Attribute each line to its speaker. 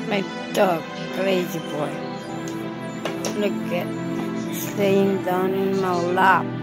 Speaker 1: My dog, crazy boy. Look at staying down in my lap.